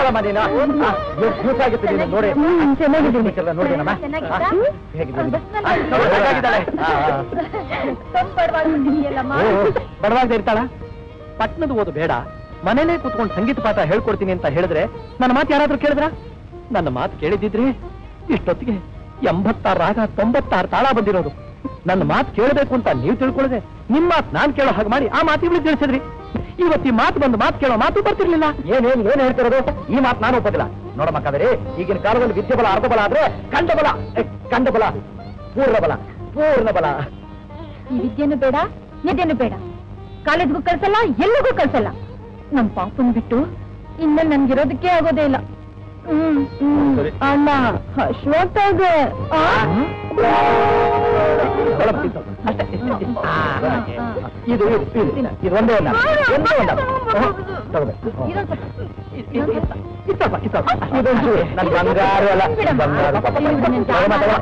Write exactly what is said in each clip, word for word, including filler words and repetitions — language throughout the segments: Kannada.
ಬಾರಮ್ಮ ನೀನು. ಜ್ಯೂಸ್ ಆಗಿತ್ತು ನೀನು ನೋಡಿ. ಚೆನ್ನಾಗಿದ್ದೀನಿ ನೋಡಿದೀನಮ್ಮ. ಬಡವಾಗದೆ ಇರ್ತಾಳ. ಪಟ್ನದ ಓದು ಬೇಡ, ಮನೇಲೆ ಕೂತ್ಕೊಂಡು ಸಂಗೀತ ಪಾಠ ಹೇಳ್ಕೊಡ್ತೀನಿ ಅಂತ ಹೇಳಿದ್ರೆ ನನ್ನ ಮಾತು ಯಾರಾದ್ರೂ ಕೇಳಿದ್ರ? ನನ್ನ ಮಾತು ಕೇಳಿದಿದ್ರೆ ಇಷ್ಟೊತ್ತಿಗೆ ಎಂಬತ್ತಾರು ರಾಗ ತೊಂಬತ್ತಾರು ತಾಳ ಬಂದಿರೋದು. ನನ್ನ ಮಾತು ಕೇಳಬೇಕು ಅಂತ ನೀವು ತಿಳ್ಕೊಳ್ಳದೆ ನಿಮ್ಮ ಮಾತು ನಾನ್ ಕೇಳೋ ಹಾಗೆ ಮಾಡಿ ಆ ಮಾತಿಗಳು ತಿಳಿಸಿದ್ರಿ. ಇವತ್ತು ಈ ಮಾತು ಬಂದು ಮಾತು ಕೇಳೋ ಮಾತು ಬರ್ತಿರ್ಲಿಲ್ಲ. ಏನೇನ್ ಏನ್ ಹೇಳ್ತಿರೋದು? ಈ ಮಾತು ನಾನು ಒಪ್ಪದಿಲ್ಲ. ನೋಡಮ್ಮ ಕಾವೇರಿ, ಈಗಿನ ಕಾಲದಲ್ಲಿ ವಿದ್ಯೆ ಬಲ ಅರ್ಧ ಬಲ ಆದ್ರೆ ಕಂಡ ಬಲ ಕಂಡ ಬಲ ಪೂರ್ಣ ಬಲ ಪೂರ್ಣ ಬಲ. ಈ ವಿದ್ಯೆನೂ ಬೇಡ, ನಿದ್ಯೆನೂ ಬೇಡ. ಕಾಲೇಜ್ಗೂ ಕಳ್ಸಲ್ಲ, ಎಲ್ಲಿಗೂ ಕಳ್ಸಲ್ಲ. ನಮ್ ಪಾಪನ್ ಬಿಟ್ಟು ಇನ್ನ ನನ್ಗಿರೋದಕ್ಕೆ ಆಗೋದೇ ಇಲ್ಲ. ಹ್ಮ್ ಅಣ್ಣ ಅಶ್ವತ್ಥಾಗೆ ಇದು ಇದು ಒಂದೇ ಒಂದ ಒಂದೇ ಒಂದ ತಗೋಬೇಕು. ನನ್ ಬಂಗಾರು ಅಲ್ಲ, ಬಂಗಾರು.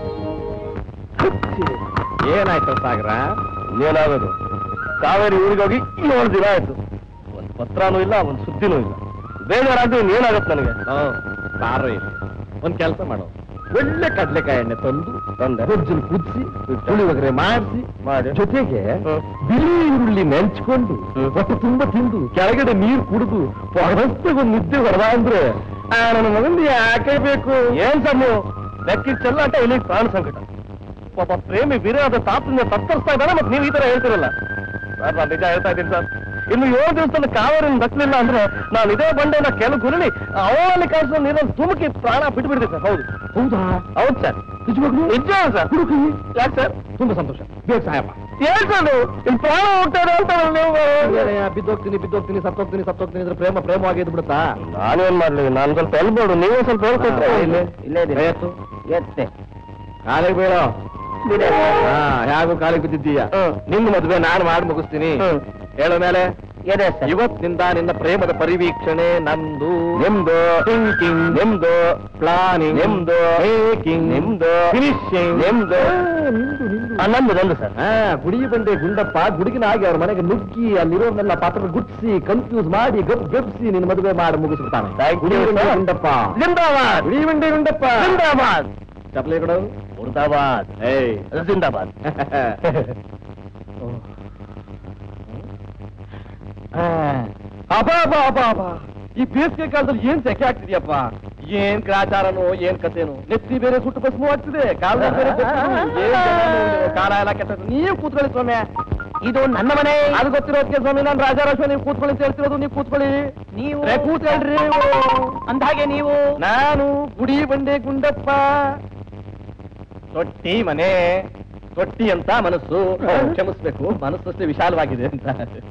ಏನಾಯ್ತು ಸಾಗರ? ಏನಾಗೋದು? ಕಾವೇರಿ ಊರಿಗೆ ಹೋಗಿ ಏಳು ದಿನ ಆಯ್ತು. ಒಂದ್ ಪತ್ರನೂ ಇಲ್ಲ, ಒಂದ್ ಸುದ್ದಿನೂ ಇಲ್ಲ. ಬೇಜಾರಾದ್ರೆ ಏನಾಗತ್ತೆ ನನಗೆ? ಸಾರ ಇಲ್ಲ. ಒಂದ್ ಕೆಲಸ ಮಾಡೋ, ಒಳ್ಳೆ ಕಡ್ಲೆಕಾಯಿ ಎಣ್ಣೆ ತಂದು ತಂದೆ ಗೊಜ್ಜಲು ಕುದಿಸಿ ಪುಳಿಯೋಗರೆ ಮಾಡಿಸಿ ಮಾಡಿ ಜೊತೆಗೆ ಬಿಳಿ ಈರುಳ್ಳಿ ನೆಂಚ್ಕೊಂಡು ಹೊಟ್ಟೆ ತುಂಬಾ ತಿಂದು ಕೆಳಗಡೆ ನೀರು ಕುಡಿದು ಹೊರಗೊಂದು ನಿದ್ದೆ ಹೊರದ ಅಂದ್ರೆ ನನ್ನ ಮಗಂದು ಯಾಕೆ ಬೇಕು? ಏನ್ ಸಣ್ಣ ಬೆಕ್ಕಿನ ಚೆಲ್ಲಾಟ ಇಲ್ಲಿ ಪ್ರಾಣ ಸಂಕಟ. ಪಾಪ ಪ್ರೇಮಿ ವಿರಾದ ತಾತನ್ನ ತತ್ತರಿಸ್ತಾ ಇದ್ದಾನೆ. ಮತ್ತೆ ನೀವು ಈ ತರ ಹೇಳ್ತಿರಲ್ಲ ಸರ್. ನಾನು ನಿಜ ಹೇಳ್ತಾ ಇದ್ದೀನಿ ಸರ್. ಇನ್ನು ಏಳು ದಿವಸದಲ್ಲಿ ಕಾವೇರಿನ ದಕ್ಕಲಿಲ್ಲ ಅಂದ್ರೆ ನಾನು ಇದೇ ಬಂಡೆನ ಕೆಲವು ಗುರುಳಿ ಅವಳಿ ಕಾಸು ನೀರನ್ನು ತುಮಕಿ ಪ್ರಾಣ ಬಿಟ್ಬಿಡ್ತೀನಿ ಸರ್. ಹೌದು. ಹೌದಾ? ಹೌದು ಸರ್. ನಿಜವಾಗ್ಲೂ? ನಿಜ ಸರ್. ಹುಡುಕಿ. ಯಾಕೆ ಸರ್? ತುಂಬಾ ಸಂತೋಷ. ಬೇಗ ಸಹಾಯಪ್ಪ. ಏನ್ ಸರ್ ಇಲ್ಲಿ ಪ್ರಾಣ ಹೋಗ್ತಾರೆ ಅಂತ ನೀವು? ಬಿದ್ದೋಗ್ತೀನಿ ಬಿದ್ದೋಗ್ತೀನಿ ಸತ್ತೋಗ್ತೀನಿ ಸತ್ತೋಗ್ತೀನಿ ಅಂದ್ರೆ ಪ್ರೇಮ ಪ್ರೇಮವಾಗಿದ್ದು ಬಿಡುತ್ತಾ? ನಾನೇನ್ ಮಾಡ್ಲಿ? ನಾನು ಸ್ವಲ್ಪ ಹೇಳ್ಬೋಡು, ನೀವೇ ಸ್ವಲ್ಪ ಹೇಳ್ಕೊಟ್ರೆ. ಇಲ್ಲೇ ಇಲ್ಲೇ ಎತ್ತು ಎತ್ತೆ ಕಾಲಿಗೆ ಬೀಳೋ. ಹಾ, ಹೇಗೂ ಕಾಲಿಗೆ ಬಿದ್ದಿದ್ದೀಯ. ನಿನ್ನ ಮದುವೆ ನಾನು ಮಾಡಿ ಮುಗಿಸ್ತೀನಿ. ಹೇಳೋ ಮೇಲೆ ಇವತ್ತಿನಿಂದ ನಿನ್ನ ಪ್ರೇಮದ ಪರಿವೀಕ್ಷಣೆ ನಂದು, ನಿಮ್ದು ಥಿಂಕಿಂಗ್ ನಿಮ್ದು, ಪ್ಲಾನಿಂಗ್ ನಿಮ್ದು, ಮೇಕಿಂಗ್ ನಿಮ್ದು, ಫಿನಿಶಿಂಗ್ ನಿಮ್ದು, ನಂದು ನಂದು ಸರ್. ಹಾ, ಗುಡಿ ಬಂಡೆ ಗುಂಡಪ್ಪ ಗುಡುಗಿನ ಆಗಿ ಅವ್ರ ಮನೆಗೆ ನುಗ್ಗಿ ಅಲ್ಲಿರೋರ್ನೆಲ್ಲ ಪಾತ್ರ ಗುಡ್ಸಿ ಕನ್ಫ್ಯೂಸ್ ಮಾಡಿ ಗಪ್ ಗಪ್ಸಿ ನಿನ್ನ ಮದುವೆ ಮಾಡಿ ಮುಗಿಸ್ಬಿಡ್ತಾನೆ. ಗುಡಿ ಬಂಡೆ ಗುಂಡಪ್ಪ ಜಿಂದಾಬಾದ್. ಗುಡಿ ಬಂಡೆ ಗುಂಡಪ್ಪ ಜಿಂದಾಬಾದ್. ಚಪ್ಪಲಿ ಕೊಡು. ಮುರ್ದಾಬಾದ್. ಏಯ್ ಜಿಂದಾಬಾದ್. ಅಪ ಅಪ ಅಪ ಅಪ ಈ ಬೇಸಿಗೆ ಕಾಲದಲ್ಲಿ ಏನ್ ಸೆಕೆ ಆಗ್ತಿದ್ಯಪ್ಪ. ಏನ್ ಗ್ರಾಚಾರನೋ ಏನ್ ಕಥೆನೋ. ನೆತ್ತಿ ಬೇರೆ ಸುಟ್ಟು ಭಸ್ಮು ಆಗ್ತಿದೆ, ಕಾಲ ಬೇರೆ ಕಾಲ ಎಲ್ಲ ಕೆಟ್ಟ. ನೀವು ಕೂತ್ಕೊಳ್ಳಿ ಸ್ವಾಮಿ, ಇದು ನನ್ನ ಮನೆ. ಅದು ಗೊತ್ತಿರೋದಕ್ಕೆ ಸ್ವಾಮಿ ನಾನು ರಾಜಾರಾಶ್ವ ನೀವು ಕೂತ್ಕೊಳ್ಳಿ ಅಂತ ಹೇಳ್ತಿರೋದು. ನೀವು ಕೂತ್ಕೊಳ್ಳಿ. ನೀವು ಕೂತ್ಕೊಳ್ರಿ. ಅಂದಾಗೆ ನೀವು ನಾನು ಗುಡಿ ಬಂಡೆ ಗುಂಡಪ್ಪ. ತೊಟ್ಟಿ ಮನೆ, ತೊಟ್ಟಿ ಅಂತ ಮನಸ್ಸು. ಕ್ಷಮಿಸ್ಬೇಕು, ಮನಸ್ಸು ಅಷ್ಟೇ ವಿಶಾಲವಾಗಿದೆ ಅಂತ.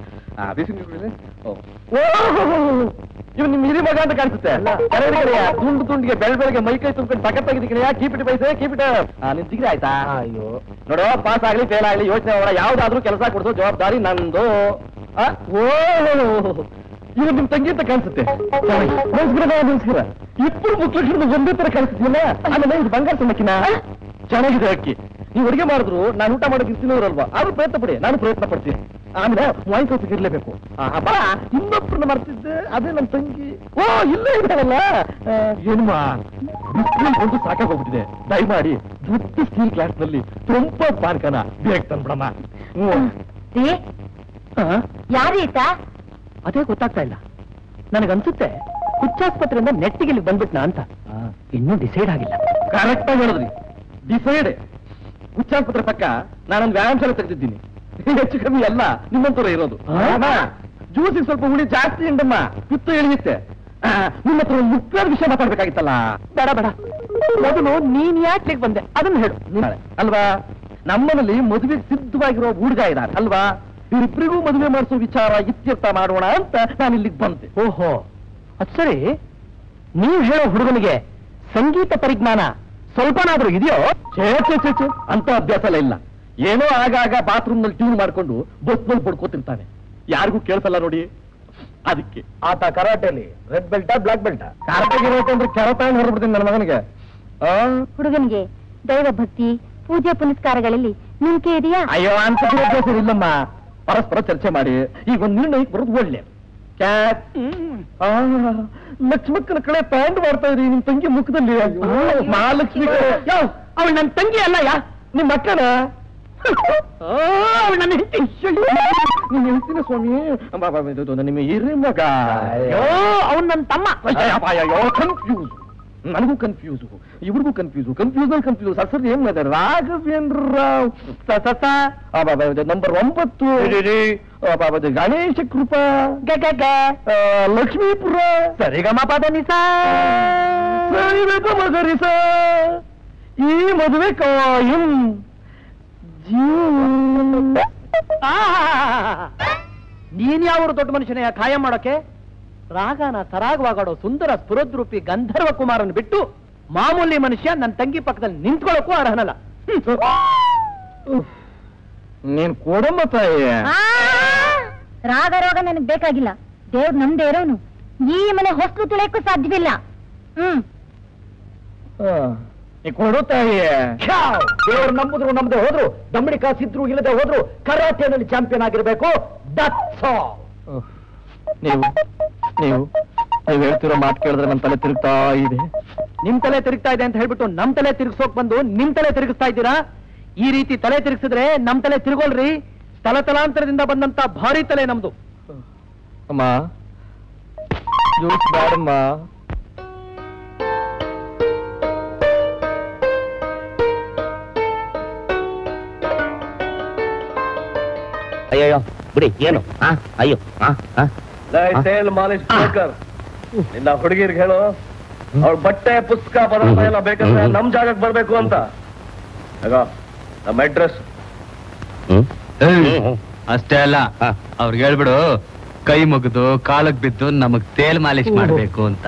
ಇವ್ ನಿಮ್ ಹಿರಿ ಮಗ ಅಂತ ಕಾಣಿಸುತ್ತೆ. ತುಂಡು ತುಂಡಿಗೆ ಬೆಳ ಬೆಳಗ್ಗೆ ಮೈ ಕೈ ತುಂಬ್ಕೊಂಡು ಸಖತ್ತಾಗಿದ್ದೀಯ. ಕೀಪಿಟ್ ಪೈಸೆ ಕೀಪಿಟ. ನಿನ್ ಡಿಗ್ರಿ ಆಯ್ತಾ? ಅಯ್ಯೋ ನೋಡೋ, ಪಾಸ್ ಆಗ್ಲಿ ಫೇಲ್ ಆಗ್ಲಿ ಯೋಚನೆ ಮಾಡ. ಯಾವ್ದಾದ್ರೂ ಕೆಲಸ ಕೊಡಿಸೋ ಜವಾಬ್ದಾರಿ ನಂದು. ಓ ಇವ್ ನಿಮ್ ತಂಗಿ ಅಂತ ಕಾಣಿಸುತ್ತೆ. ನಮಸ್ಕಾರ ನಮಸ್ಕಾರ. ಇಬ್ಬರು ಮುಖ್ಯಲಕ್ಷ್ಮಿ ಒಂದೇ ತರ ಕಾಣಿಸ್ತಿಲ್ಲ. ಆಮೇಲೆ ಇದು ಬಂಗಾರ ಸಣ್ಣಕ್ಕಿನ ಚೆನ್ನಾಗಿದೆ ಅಕ್ಕಿ. ನೀವು ಅಡುಗೆ ಮಾಡಿದ್ರು ನಾನು ಊಟ ಮಾಡೋಕೆ ತಿನ್ನೋರಲ್ವಾ? ಆದ್ರೂ ಪ್ರಯತ್ನ ಪಡಿ, ನಾನು ಪ್ರಯತ್ನ ಪಡ್ತೀನಿ. ಆಮೇಲೆ ವಾಯ್ಸ್ ಇರ್ಲೇಬೇಕು. ಬಾ, ಇನ್ನೊಬ್ಬರನ್ನ ಮಾಡ್ತಿದ್ದೆ, ಅದೇ ನನ್ನ ತಂಗಿ. ಓ ಇಲ್ಲೇ ಇದ್ದಾರಲ್ಲ. ಏನ್ಮಾ ಬಿಸಿಲು ಕೊಂಡು ಸಾಕಾಗೋಗ್ಬಿಟ್ಟಿದೆ. ದಯಮಾಡಿ ದೊಡ್ಡ ಸ್ಟೀಲ್ ಗ್ಲಾಸ್ ನಲ್ಲಿ ತುಂಬ ಪಾರ್ಕನ ಬೇಗ ತಂದ್ಬಿಡಮ್ಮ. ಯಾರೀತ? ಅದೇ ಗೊತ್ತಾಗ್ತಾ ಇಲ್ಲ. ನನಗನ್ಸುತ್ತೆ ಹುಚ್ಚಾಸ್ಪತ್ರೆಯಿಂದ ನೆಟ್ಟಿಗೆ ಇಲ್ಲಿ ಬಂದ್ಬಿಟ್ನಾ ಅಂತ. ಇನ್ನೂ ಡಿಸೈಡ್ ಆಗಿಲ್ಲ. ಕರೆಕ್ಟ್ ಆಗಿ ಹೇಳಿದ್ರಿ, ಡಿಸೈಡ್. ಹುಚ್ಚಾಸ್ಪತ್ರೆ ಪಕ್ಕ ನಾನೊಂದು ವ್ಯಾಯಾಮ ಶಾಲೆ ತೆಗೆದಿದ್ದೀನಿ. ಹೆಚ್ಚು ಕಮ್ಮಿ ಎಲ್ಲ ನಿಮ್ಮಂತವ್ರ ಇರೋದು. ಜ್ಯೂಸಿಗೆ ಸ್ವಲ್ಪ ಹುಳಿ ಜಾಸ್ತಿ ಉಂಟಮ್ಮ, ಪಿತ್ತು ಇಳಿಯುತ್ತೆ. ನಿಮ್ಮ ಹತ್ರ ಒಂದು ಮುಖ್ಯವಾದ ವಿಷಯ ಮಾತಾಡ್ಬೇಕಾಗಿತ್ತಲ್ಲ. ಬೇಡ ಬೇಡ, ಮೊದಲು ನೀನ್ ಯಾಕೆ ಬಂದೆ ಅದನ್ನ ಹೇಳು. ಅಲ್ವಾ, ನಮ್ಮನಲ್ಲಿ ಮದುವೆಗೆ ಸಿದ್ಧವಾಗಿರೋ ಹುಡುಗ ಇದ್ದಾರೆ ಅಲ್ವಾ? ಇವರಿಬ್ಬರಿಗೂ ಮದುವೆ ಮಾಡಿಸೋ ವಿಚಾರ ಇತ್ಯರ್ಥ ಮಾಡೋಣ ಅಂತ ನಾನು ಇಲ್ಲಿಗೆ ಬಂದೆ. ಓಹೋ, ಅದ್ ಸರಿ. ನೀವು ಹೇಳೋ ಹುಡುಗನಿಗೆ ಸಂಗೀತ ಪರಿಜ್ಞಾನ ಸ್ವಲ್ಪನಾದ್ರೂ ಇದೆಯೋ? ಚೇ ಚೇ ಚೇ ಚೇ ಅಂತ ಅಭ್ಯಾಸ ಎಲ್ಲ ಇಲ್ಲ. ಏನೋ ಆಗಾಗ ಬಾತ್ರೂಮ್ ನಲ್ಲಿ ಟ್ಯೂನ್ ಮಾಡ್ಕೊಂಡು ಬಸ್ ನಲ್ಲಿ ಪಡ್ಕೋತಿರ್ತಾನೆ. ಯಾರಿಗೂ ಕೇಳಿಸಲ್ಲ ನೋಡಿ. ಅದಕ್ಕೆ ಆತ ಕರಾಟೆಲಿ ರೆಡ್ ಬೆಲ್ಟಾ ಬ್ಲಾಕ್ ಬೆಲ್ಟಾ? ಕರಾಟೆಗೆ ಅಂದ್ರೆ ಕೆರತ ಹೊರಬಿಡ್ತೀನಿ ನನ್ನ ಮಗನಿಗೆ. ಹುಡುಗನಿಗೆ ದೈವ ಭಕ್ತಿ ಪೂಜೆ ಪುನಸ್ಕಾರಗಳಲ್ಲಿ ನಂಬಿಕೆ ಇದೆಯಾ? ಅಯ್ಯೋ, ಅಂತ ಅಭ್ಯಾಸ ಇಲ್ಲಮ್ಮ. ಪರಸ್ಪರ ಚರ್ಚೆ ಮಾಡಿ ಈಗ ಒಂದು ನಿರ್ಣಯಕ್ಕೆ ಬರೋದು ಒಳ್ಳೆ. ಲಕ್ಷ್ಮಕ್ಕನ ಕಡೆ ಪ್ಯಾಂಟ್ ಮಾಡ್ತಾ ಇದ್ರಿ ನಿಮ್ ತಂಗಿ ಮುಖದಲ್ಲಿ ಮಹಾಲಕ್ಷ್ಮಿ ಅವಳು ನನ್ನ ತಂಗಿ ಅಲ್ಲ ಯಾ ನಿಮ್ ಮಕ್ಕಳ ಅವಳು ನನ್ನ ನಿಮ್ ಹೇಳ್ತೀನಿ ಸ್ವಾಮಿ ನಿಮ್ಮ ಹಿರಿ ಮಗ ಅವನು ನನ್ನ ತಮ್ಮ ಕನ್ಫ್ಯೂಸ್ ನನಗೂ ಕನ್ಫ್ಯೂಸು ಇವ್ರಿಗೂ confuse confuse confuse sir sir ಏನ್ ಮಾತಾಡ ರಾಘವೇಂದ್ರ ರಾವ್ ನಂಬರ್ ಒಂಬತ್ತು ಗಣೇಶ ಕೃಪಾ ಲಕ್ಷ್ಮೀಪುರ ಸರಿಗಮ ಪದ ನಿಸ ಮಗರಿಸ ಈ ಮದುವೆ ಕಾಯಂ ನೀನ್ ಯಾವರು ದೊಡ್ಡ ಮನುಷ್ಯನ ಕಾಯಂ ಮಾಡೋಕೆ ರಾಗನ ಸರಾಗವಾಗಾಡೋ ಸುಂದರ ಸ್ಫುರದ್ರೂಪಿ ಗಂಧರ್ವ ಕುಮಾರನ್ ಬಿಟ್ಟು ಮಾಮೂಲಿ ಮನುಷ್ಯ ನನ್ನ ತಂಗಿ ಪಕ್ಕದಲ್ಲಿ ನಿಂತ್ಕೊಳ್ಳೋಕ್ಕೂ ಅರ್ಹನಲ್ಲ. ನೀನ್ ಕೊಡಮ್ಮ ತಾಯಿ. ರಾಗ ರೋಗ ನನಗ್ ಬೇಕಾಗಿಲ್ಲ. ದೇವ್ರು ನಮ್ದೇ ಇರೋನು. ಈ ಮನೆ ಹೊಸಲು ತುಳಿಯಕ್ಕೂ ಸಾಧ್ಯವಿಲ್ಲ. ಹ್ಮ್ ಕೊಡು ತಾಯಿ. ದೇವ್ರು ನಂಬುದ್ರು ನಮ್ದೆ ಹೋದ್ರು, ದಮ್ಮಡಿ ಕಾಸಿದ್ರು ಇಲ್ಲದೆ ಹೋದ್ರು, ಕರಾಟೆನಲ್ಲಿ ಚಾಂಪಿಯನ್ ಆಗಿರ್ಬೇಕು. ನೀವು ನೀವು ನೀವು ಹೇಳ್ತಿರೋ ಮಾತು ಕೇಳಿದ್ರೆ ನಮ್ ತಲೆ ತಿರುಗ್ತಾ ಇದೆ. ನಿಮ್ ತಲೆ ತಿರುಗ್ತಾ ಇದೆ ಅಂತ ಹೇಳ್ಬಿಟ್ಟು ನಮ್ ತಲೆ ತಿರುಗಿಸೋಕ್ ಬಂದು ನಿಮ್ ತಲೆ ತಿರುಗಿಸ್ತಾ ಇದ್ದೀರಾ? ಈ ರೀತಿ ತಲೆ ತಿರುಗಿಸಿದ್ರೆ ನಮ್ ತಲೆ ತಿರುಗೋಲ್ರಿ. ತಲತಲಾಂತರದಿಂದ ಬಂದಂತ ಭಾರಿ ತಲೆ ನಮ್ದು. ಅಮ್ಮ ಜ್ಯೂಸ್ ಬ್ಯಾಡಮ್ಮ. ಅಯ್ಯೋ ಬಿಡಿ, ಏನು ಅಯ್ಯೋ ತೇಲ್ ಮಾಲಿಶ್ ಬ್ರೋಕರ್ ನಿನ್ನ ಹುಡುಗಿರ್ಗೆ ಹೇಳು, ಅವ್ರ ಬಟ್ಟೆ ಪುಸ್ತಕ ಪದಾರ್ಥ ಎಲ್ಲ ಬೇಕಂದ್ರೆ ನಮ್ ಜಾಗಕ್ಕೆ ಬರ್ಬೇಕು ಅಂತ. ಆಗ ನಮ್ಮ ಅಡ್ರೆಸ್ ಅಷ್ಟೇ ಅಲ್ಲ, ಅವ್ರಿಗೆ ಹೇಳ್ಬಿಡು ಕೈ ಮುಗಿದು ಕಾಲಕ್ ಬಿದ್ದು ನಮಗ್ ತೇಲ್ ಮಾಲಿಶ್ ಮಾಡ್ಬೇಕು ಅಂತ.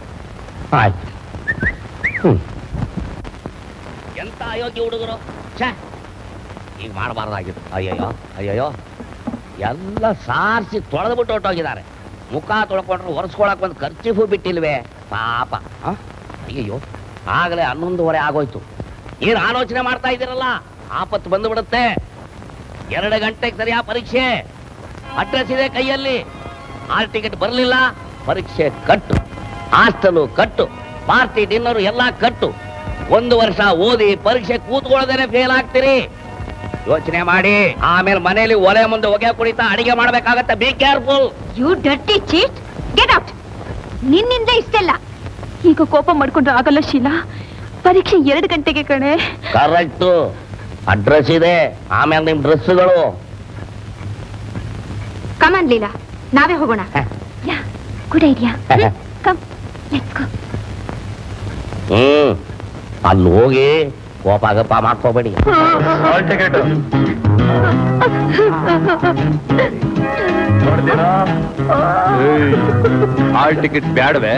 ಎಂತ ಅಯೋಗ್ಯ ಹುಡುಗರು, ಈಗ ಮಾಡಬಾರ್ದಾಗಿತ್ತು. ಅಯ್ಯಯ್ಯೋ ಅಯ್ಯಯ್ಯೋ ಎಲ್ಲ ಸಾರಿಸಿ ತೊಳೆದ್ಬಿಟ್ಟು ಹೊಟ್ಟೋಗಿದ್ದಾರೆ. ಮುಖ ತೊಳ್ಕೊಂಡ್ರು ಒರೆಸ್ಕೊಳಕ್ ಒಂದು ಖರ್ಚಿಫು ಬಿಟ್ಟಿಲ್ವೇ ಪಾಪ. ಅಯ್ಯಯ್ಯೋ ಆಗಲೇ ಹನ್ನೊಂದುವರೆ ಆಗೋಯ್ತು. ಏನು ಆಲೋಚನೆ ಮಾಡ್ತಾ ಇದ್ದೀರಲ್ಲ, ಆಪತ್ತು ಬಂದು ಬಿಡುತ್ತೆ. ಎರಡು ಗಂಟೆಗೆ ಸರಿಯಾ ಪರೀಕ್ಷೆ. ಅಡ್ರೆಸ್ ಇದೆ ಕೈಯಲ್ಲಿ. ಹಾಲ್ ಟಿಕೆಟ್ ಬರಲಿಲ್ಲ, ಪರೀಕ್ಷೆ ಕಟ್ಟು, ಹಾಸ್ಟೆಲು ಕಟ್ಟು, ಪಾರ್ಟಿ ಡಿನ್ನರು ಎಲ್ಲ ಕಟ್ಟು. ಒಂದು ವರ್ಷ ಓದಿ ಪರೀಕ್ಷೆ ಕೂತ್ಕೊಳ್ಳೋದೇನೆ ಫೇಲ್ ಆಗ್ತೀರಿ. ಯೋಚನೆ ಮಾಡಿ. ಆಮೇಲೆ ಮನೆಯಲ್ಲಿ ಒಲೆ ಮುಂದೆ ಹೊಗೆ ಕುಡಿತಾ ಅಡಿಗೆ ಮಾಡ್ಬೇಕಾಗತ್ತೆ. Be careful. You dirty cheat, get out. ನಿನ್ನಿಂದ ಇಷ್ಟೆಲ್ಲ. ಈಗ ಕೋಪ ಮಾಡ್ಕೊಂಡ್ರೆ ಆಗಲ್ಲ ಶೀಲಾ, ಪರೀಕ್ಷೆ ಎರಡು ಗಂಟೆಗೆ ಕಣೆ. ಕರೆಕ್ಟ್. ಅಡ್ರೆಸ್ ಇದೆ, ಆಮೇಲೆ ನಿಮ್ ಡ್ರೆಸ್ಗಳು. ಕಮಾನ್ ಲೀಲಾ, ನಾವೇ ಹೋಗೋಣ. Yeah good idea. Come let's go. Hmm ಅಲ್ಲಿ ಹೋಗಿ ಕೋಪ ಗಪ್ಪ ಮಾಡ್ಕೋಬೇಡಿ. ಹಾಲ್ ಟಿಕೆಟ್ ನೋಡ್ತೀರಾ? ಹಾಲ್ ಟಿಕೆಟ್ ಬ್ಯಾಡವೆ?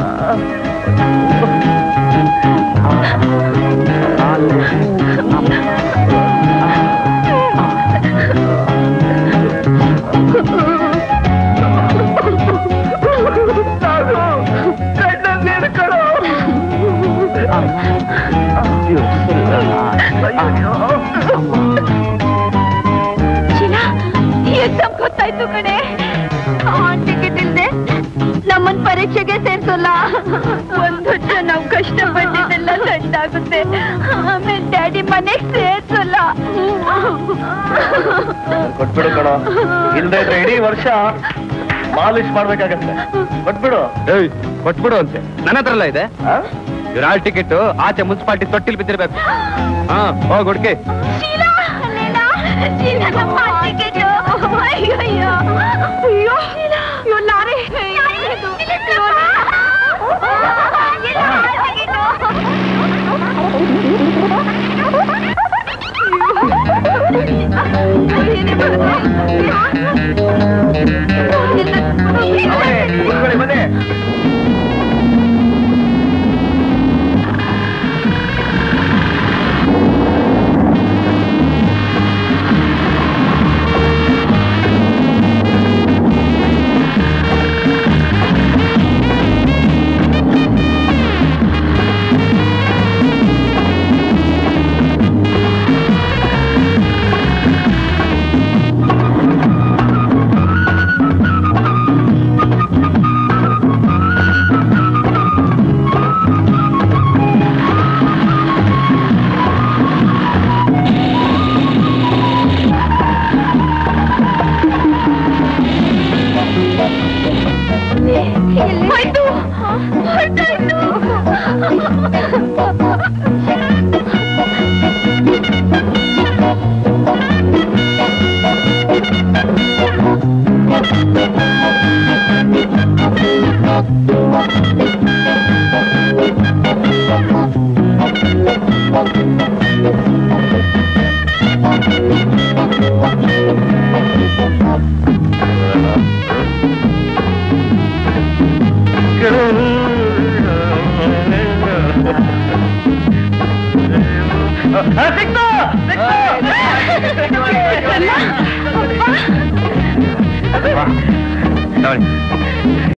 ಶೀಲಾ, ಎಕ್ಸಾಮ್ ಗೊತ್ತಾಯ್ತು ಕಣೆ. ಹಾಲ್ ಟಿಕೆಟ್ ಇಲ್ದೆ ನಮ್ಮನ್ ಪರೀಕ್ಷೆಗೆ ಸೇರ್ಸೋಲ್ಲ. ಒಂದ್ ವರ್ಷ ನಾವ್ ಕಷ್ಟ ಪಟ್ಟಿದ್ದೆಲ್ಲ ಸಣ್ಣಾಗುತ್ತೆ. ಆಮೇಲೆ ಡ್ಯಾಡಿ ಮನೆಗ್ ಸೇರ್ಸೋಲ್ಲ. ಕೊಟ್ಬಿಡು ಕಣೋ, ಇಲ್ದೇ ಇದ್ರೆ ಇಡೀ ವರ್ಷ ಮಾಲಿಶ್ ಮಾಡ್ಬೇಕಾಗತ್ತೆ. ಕೊಟ್ಬಿಡು. ಏಯ್ ಕೊಟ್ಬಿಡು ಅಂತೆ. ನನ್ನ ಹತ್ರ ಎಲ್ಲ ಇದೆ. ಇವ್ರ ಹಾಲ್ ಟಿಕೆಟ್ ಆಚೆ ಮುನ್ಸಿಪಾಲ್ಟಿ ತೊಟ್ಟಿಲ್ ಬಿದ್ದಿರ್ಬೇಕು. ಹಾ ಹೋಗ್ ಹುಡ್ಕಿ. ಶೀಲಾ, ಲೀಲಾ, ಶೀಲಾ ನಮ್ಮ ಹಾಲ್ ಟಿಕೆಟ್. ಅಯ್ಯೋ ಅಯ್ಯೋ ಅಯ್ಯೋ ಶೀಲಾ, ಅಯ್ಯೋ ಲಾರಿ. ಬನ್ನಿ. ಹೋಯ್ತು ಹೊರ್ಟಾಯ್ತು. ನೋಡಿ